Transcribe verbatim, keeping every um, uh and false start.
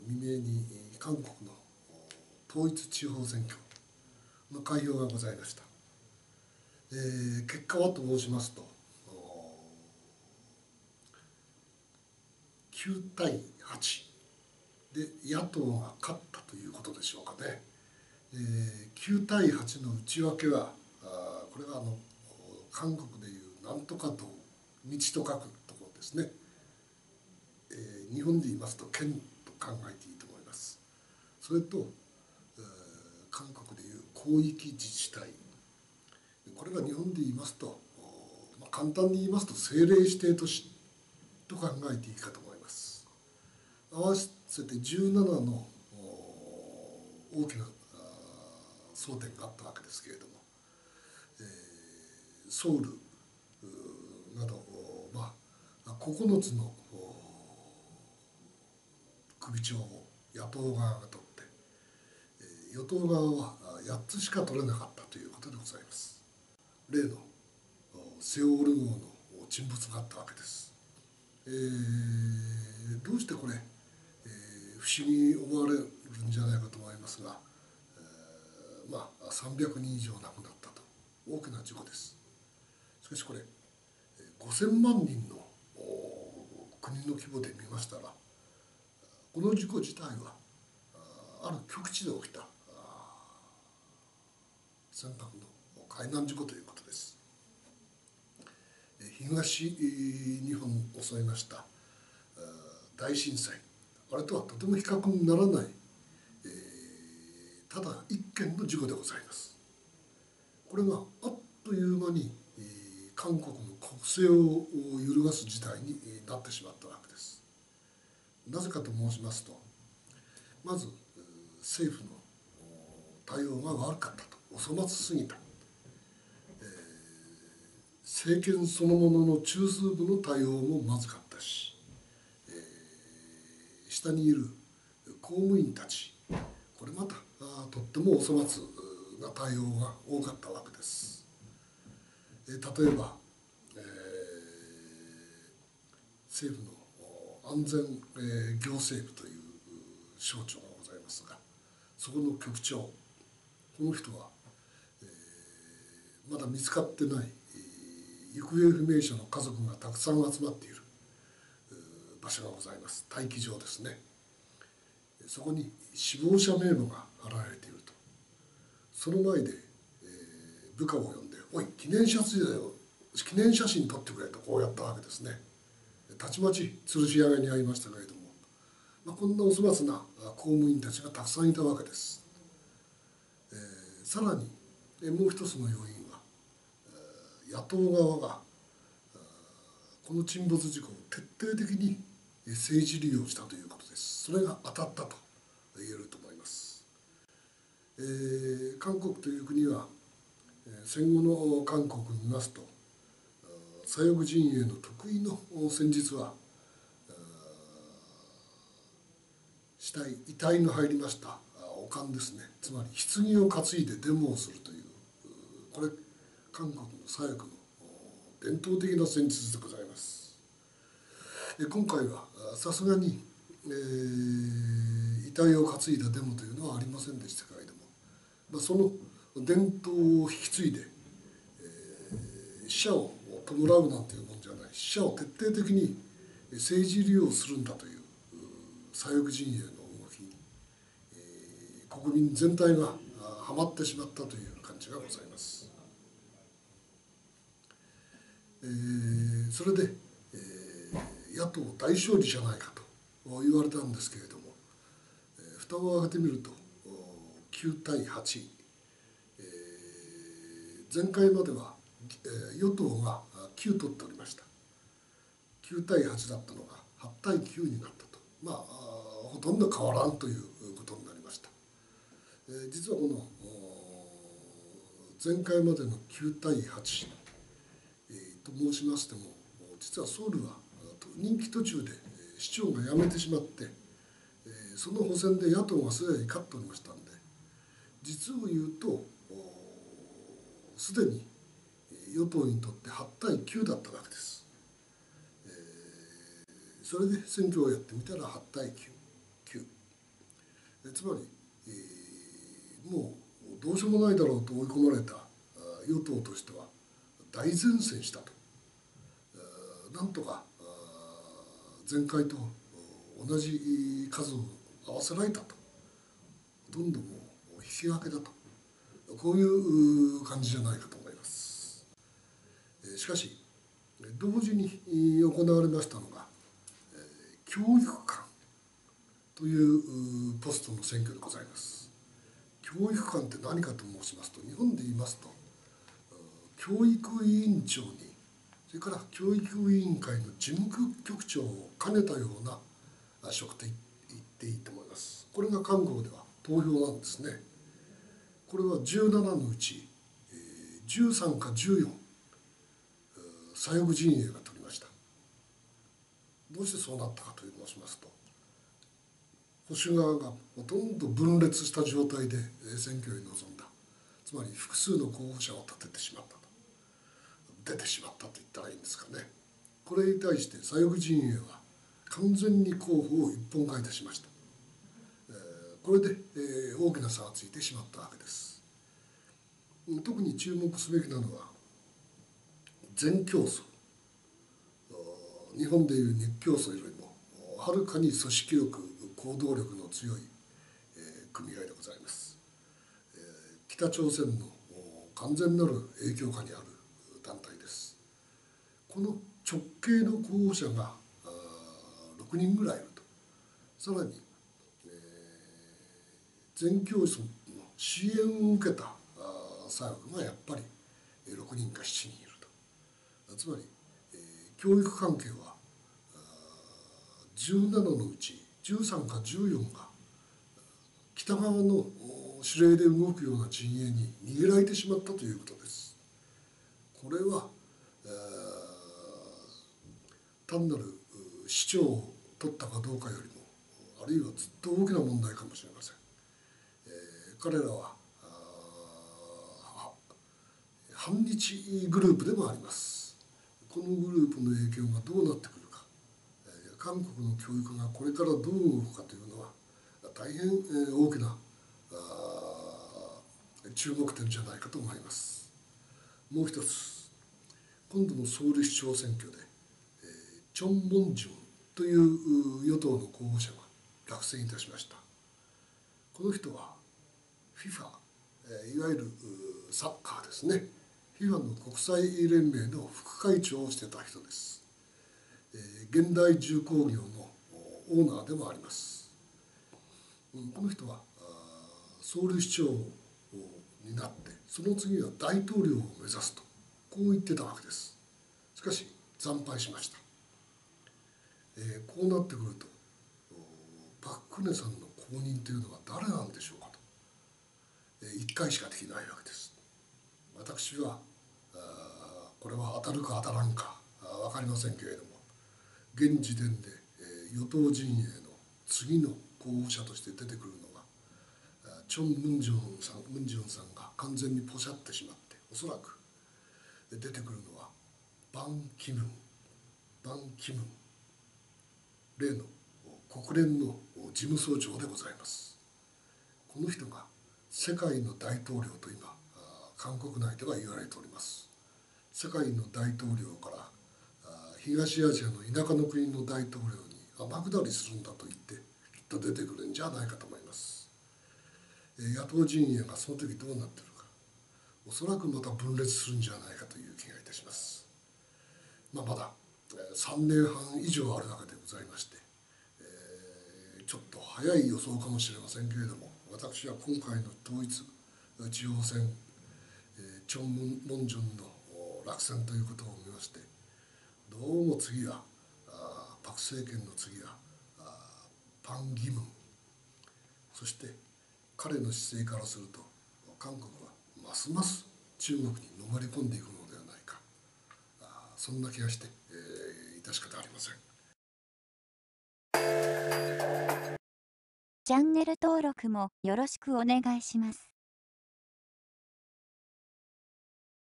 未明に韓国の統一地方選挙の開票がございました。えー、結果はと申しますと、きゅうたいはちで野党が勝ったということでしょうかね。えー、きゅうたいはちの内訳は、あこれはあの韓国でいうなんとか道、道と書くところですね。えー、日本で言いますと県と考えていいと思います。それと、えー、韓国でいう広域自治体、これが日本で言いますと、まあ、簡単に言いますと政令指定都市と考えていいかと思います。合わせてじゅうななの大きな争点があったわけですけれども、えー、ソウルなど、まあ、ここのつの首長を野党側が取って、与党側はやっつしか取れなかったということでございます。例のセウォル号の沈没があったわけです。えー、どうしてこれ、えー、不思議に思われるんじゃないかと思いますが、えー、まあさんびゃくにん以上亡くなったと、大きな事故です。しかしこれごせんまんにんの国の規模で見ましたら、この事故自体はある極地で起きた船舶の海難事故ということです。東日本を襲いました大震災、あれとはとても比較にならない、えー、ただ一件の事故でございます。これがあっという間に、えー、韓国の国政を揺るがす事態になってしまったわけです。なぜかと申しますと、まず政府の対応が悪かったと、お粗末すぎた、えー、政権そのものの中枢部の対応もまずかったし、えー、下にいる公務員たち、これまたとってもお粗末な対応が多かったわけです。えー、例えば、えー、政府の安全、えー、行政部という省庁がございますが、そこの局長、この人は、えー、まだ見つかってない、えー、行方不明者の家族がたくさん集まっている場所がございます。待機場ですね。そこに死亡者名簿が貼られていると。その前で、えー、部下を呼んで「おい、記念写真を記念写真撮ってくれ」とこうやったわけですね。たちまち吊るし上げに遭いましたけれども、まあ、こんなお粗末な公務員たちがたくさんいたわけです。えー、さらにもう一つの要因は、えー、野党側がこの沈没事故を徹底的に政治利用したということです。それが当たったと言えると思います。えー、韓国という国は戦後の韓国を見ますと、左翼陣営の得意の戦術は、死体遺体の入りましたお棺ですね、つまり棺を担いでデモをするという、これ韓国の左翼の伝統的な戦術でございます。今回はさすがに、えー、遺体を担いだデモというのはありませんでしたけれども、まあ、その伝統を引き継いで、えー、死者を弔うなんていうもんじゃない、死者を徹底的に政治利用するんだという左翼陣営の動きに、えー、国民全体がはまってしまったという感じがございます。えー、それで、えー、野党大勝利じゃないかと言われたんですけれども、えー、蓋を開けてみるときゅうたいはち、えー、前回までは、えー、与党がきゅう取っておりました。きゅうたいはちだったのがはちたいきゅうになったと、まあほとんど変わらんということになりました。えー、実はこの前回までのきゅうたいはち、えー、と申しましても、実はソウルは任期途中で市長が辞めてしまって、えー、その補選で野党がすでに勝っておりましたんで、実を言うとすでに与党にとってはちたいきゅうだったわけです。えー、それで選挙をやってみたらはちたいきゅう、 つまり、えー、もうどうしようもないだろうと追い込まれた与党としては大善戦したと、なんとか前回と同じ数を合わせられたと、ほとんどもう引き分けだと、こういう感じじゃないかと思います。しかし同時に行われましたのが教育官というポストの選挙でございます。教育官って何かと申しますと、日本で言いますと教育委員長に、それから教育委員会の事務局長を兼ねたような職と言っていいと思います。これが韓国では投票なんですね。これはじゅうななのうちじゅうさんかじゅうよん、左翼陣営が取りました。どうしてそうなったかと申しますと、保守側がほとんど分裂した状態で選挙に臨んだ、つまり複数の候補者を立ててしまったと、出てしまったと言ったらいいんですかね。これに対して左翼陣営は完全に候補を一本化いたしました。これで大きな差がついてしまったわけです。特に注目すべきなのは全競争、日本でいう日競争よりもはるかに組織力、行動力の強い組合でございます。北朝鮮の完全なる影響下にある団体です。この直系の候補者がろくにんぐらいいると、さらに全競争の支援を受けた左翼がやっぱりろくにんかしちにんいると、つまり教育関係はじゅうななのうちじゅうさんかじゅうよんが北側の指令で動くような陣営に逃げられてしまったということです。これは単なる市長を取ったかどうかよりも、あるいはずっと大きな問題かもしれません。えー、彼らは反日グループでもあります。このグループの影響がどうなってくるか、韓国の教育がこれからどう動くかというのは大変大きな注目点じゃないかと思います。もう一つ、今度のソウル市長選挙でチョン・モンジュンという与党の候補者が落選いたしました。この人は フィファ、いわゆるサッカーですね、 フィファ の国際連盟の副会長をしてた人です。現代重工業のオーナーでもあります。この人はソウル市長になって、その次は大統領を目指すと、こう言ってたわけです。しかし惨敗しました。えー、こうなってくるとパク・クネさんの後任というのは誰なんでしょうかと、えー、いっかいしかできないわけです。私はあこれは当たるか当たらんか分かりませんけれども、現時点で、えー、与党陣営の次の候補者として出てくるのがチョン・ムンジュンさん、ムンジュンさんが完全にポシャってしまって、おそらく出てくるのはバン・キムン、バン・キムン、例の国連の事務総長でございます。この人が世界の大統領と今韓国内では言われております。世界の大統領から東アジアの田舎の国の大統領に天下りするんだと言ってきっと出てくるんじゃないかと思います。野党陣営がその時どうなっているか、おそらくまた分裂するんじゃないかという気がいたします。まあ、まださんねんはん以上あるわけでございまして、えー、ちょっと早い予想かもしれませんけれども、私は今回の統一地方選、えー、チョン・モンジュンの落選ということを見まして、どうも次はあパク政権の次はあパン・ギムン、そして彼の姿勢からすると韓国はますます中国にのめり込んでいくのではないか、あそんな気がして、えー、致し方ありません。 チャンネル登録もよろしくお願いします。